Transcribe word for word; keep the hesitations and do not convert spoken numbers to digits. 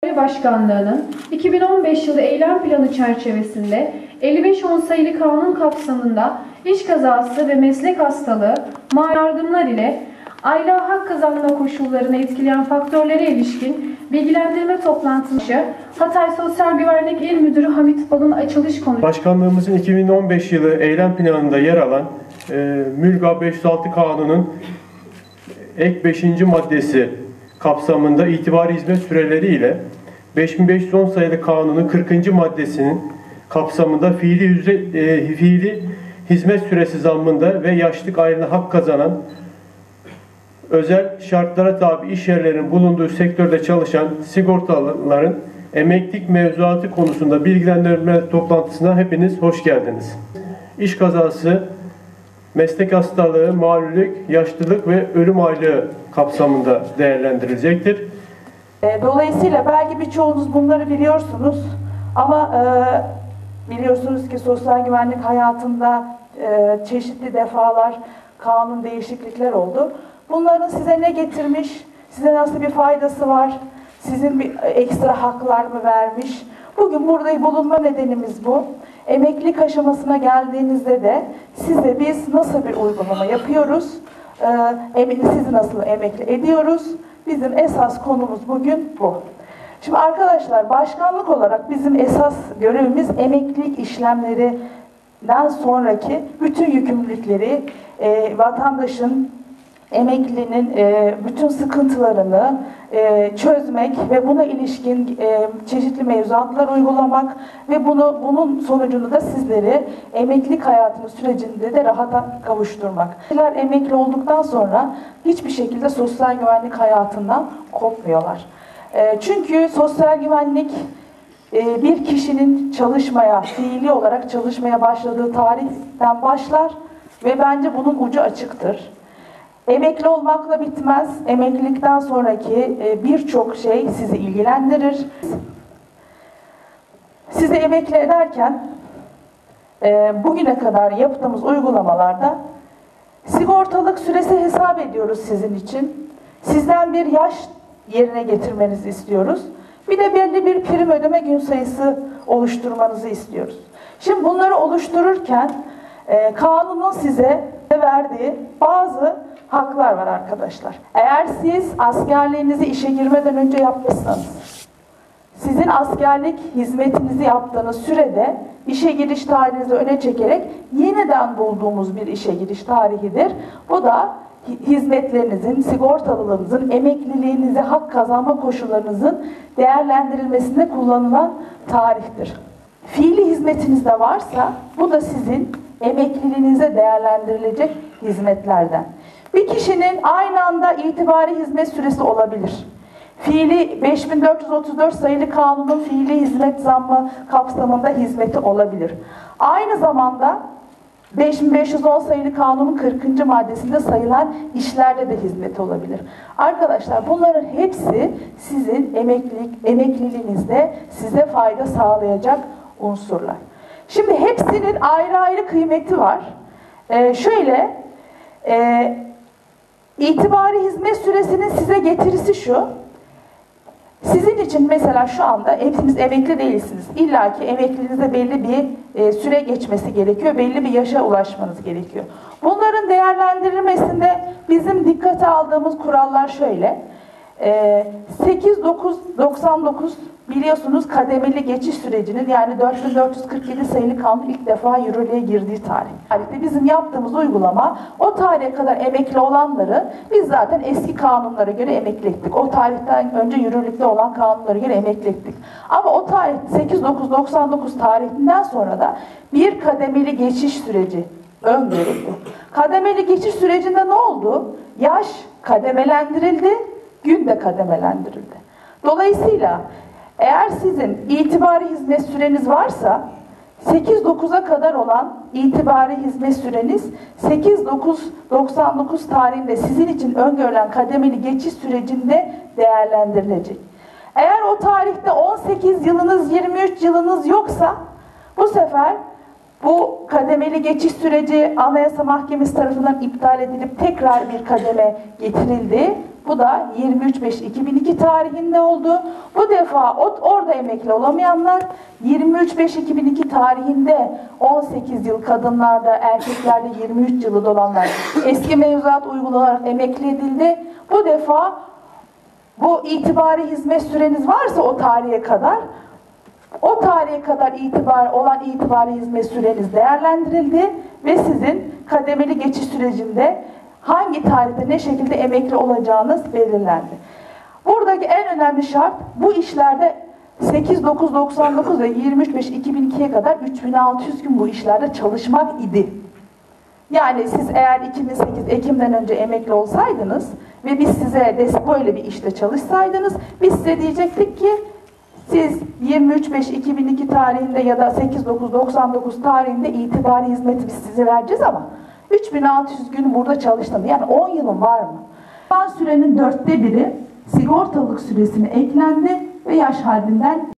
Başkanlığı'nın iki bin on beş yılı eylem planı çerçevesinde elli beş on sayılı kanun kapsamında iş kazası ve meslek hastalığı mali yardımlar ile aylığa hak kazanma koşullarını etkileyen faktörlere ilişkin bilgilendirme toplantısı Hatay Sosyal Güvenlik İl Müdürü Hamit Bal'ın açılış konuşması. Başkanlığımızın iki bin on beş yılı eylem planında yer alan e, Mülga beş yüz altı Kanunu'nun ek beşinci maddesi kapsamında itibari hizmet süreleri ile beş bin beş yüz on sayılı kanunun kırkıncı maddesinin kapsamında fiili, yüze, e, fiili hizmet süresi zammında ve yaşlık aylığına hak kazanan özel şartlara tabi iş yerlerinin bulunduğu sektörde çalışan sigortalıların emeklilik mevzuatı konusunda bilgilendirme toplantısına hepiniz hoş geldiniz. İş kazası, meslek hastalığı, malulük, yaşlılık ve ölüm aylığı kapsamında değerlendirilecektir. Dolayısıyla belki birçoğunuz bunları biliyorsunuz ama e, biliyorsunuz ki sosyal güvenlik hayatında e, çeşitli defalar kanun değişiklikler oldu. Bunların size ne getirmiş, size nasıl bir faydası var, sizin bir ekstra haklar mı vermiş? Bugün burada bulunma nedenimiz bu. Emeklilik aşamasına geldiğinizde de size biz nasıl bir uygulama yapıyoruz, e, sizi nasıl emekli ediyoruz? Bizim esas konumuz bugün bu. Şimdi arkadaşlar, başkanlık olarak bizim esas görevimiz emeklilik işlemlerinden sonraki bütün yükümlülükleri e, vatandaşın, emeklinin e, bütün sıkıntılarını e, çözmek ve buna ilişkin e, çeşitli mevzuatlar uygulamak ve bunu bunun sonucunu da sizleri emeklilik hayatının sürecinde de rahata kavuşturmak. Sizler emekli olduktan sonra hiçbir şekilde sosyal güvenlik hayatından kopmuyorlar. E, çünkü sosyal güvenlik e, bir kişinin çalışmaya, fiili olarak çalışmaya başladığı tarihten başlar ve bence bunun ucu açıktır. Emekli olmakla bitmez. Emeklilikten sonraki birçok şey sizi ilgilendirir. Sizi emekli ederken bugüne kadar yaptığımız uygulamalarda sigortalık süresi hesap ediyoruz sizin için. Sizden bir yaş yerine getirmenizi istiyoruz. Bir de belli bir prim ödeme gün sayısı oluşturmanızı istiyoruz. Şimdi bunları oluştururken kanunun size verdiği bazı haklar var arkadaşlar. Eğer siz askerliğinizi işe girmeden önce yapmışsanız, sizin askerlik hizmetinizi yaptığınız sürede işe giriş tarihinizi öne çekerek yeniden bulduğumuz bir işe giriş tarihidir. Bu da hizmetlerinizin, sigortalılığınızın, emekliliğinize hak kazanma koşullarınızın değerlendirilmesinde kullanılan tarihtir. Fiili hizmetiniz de varsa bu da sizin emekliliğinize değerlendirilecek hizmetlerden. Bir kişinin aynı anda itibari hizmet süresi olabilir. Fiili beş bin dört yüz otuz dört sayılı kanunun fiili hizmet zammı kapsamında hizmeti olabilir. Aynı zamanda beş bin beş yüz on sayılı kanunun kırkıncı maddesinde sayılan işlerde de hizmeti olabilir. Arkadaşlar, bunların hepsi sizin emeklilik, emekliliğinizde size fayda sağlayacak unsurlar. Şimdi hepsinin ayrı ayrı kıymeti var. Ee, şöyle, e, itibari hizmet süresinin size getirisi şu. Sizin için mesela şu anda hepiniz emekli değilsiniz. İlla ki emekliliğinizde belli bir e, süre geçmesi gerekiyor. Belli bir yaşa ulaşmanız gerekiyor. Bunların değerlendirilmesinde bizim dikkate aldığımız kurallar şöyle. E, sekiz dokuz doksan dokuz biliyorsunuz kademeli geçiş sürecinin, yani dört bin dört yüz kırk yedi sayılı kanun ilk defa yürürlüğe girdiği tarih. Tarihte bizim yaptığımız uygulama, o tarihe kadar emekli olanları biz zaten eski kanunlara göre emekli ettik. O tarihten önce yürürlükte olan kanunlara göre emekli ettik. Ama o tarih sekiz dokuz doksan dokuz tarihinden sonra da bir kademeli geçiş süreci öngörüldü. Kademeli geçiş sürecinde ne oldu? Yaş kademelendirildi, gün de kademelendirildi. Dolayısıyla eğer sizin itibari hizmet süreniz varsa sekiz dokuza kadar olan itibari hizmet süreniz sekiz dokuz doksan dokuz tarihinde sizin için öngörülen kademeli geçiş sürecinde değerlendirilecek. Eğer o tarihte on sekiz yılınız, yirmi üç yılınız yoksa bu sefer bu kademeli geçiş süreci Anayasa Mahkemesi tarafından iptal edilip tekrar bir kademe getirildi. Bu da yirmi üç beş iki bin iki tarihinde oldu. Bu defa orada emekli olamayanlar yirmi üç beş iki bin iki tarihinde on sekiz yıl kadınlarda, erkeklerde yirmi üç yılı dolanlar eski mevzuat uygulanarak emekli edildi. Bu defa bu itibari hizmet süreniz varsa o tarihe kadar, o tarihe kadar itibar olan itibari hizmet süreniz değerlendirildi ve sizin kademeli geçiş sürecinde hangi tarihte ne şekilde emekli olacağınız belirlendi. Buradaki en önemli şart, bu işlerde sekiz dokuz doksan dokuz ve yirmi üç beş iki bin ikiye kadar üç bin altı yüz gün bu işlerde çalışmak idi. Yani siz eğer iki bin sekiz Ekim'den önce emekli olsaydınız ve biz size böyle bir işte çalışsaydınız, biz size diyecektik ki siz yirmi üç beş iki bin iki tarihinde ya da sekiz dokuz doksan dokuz tarihinde itibari hizmeti biz size vereceğiz ama üç bin altı yüz gün burada çalıştım. Yani on yılın var mı? Sürenin dörtte biri sigortalık süresine eklendi ve yaş haddinden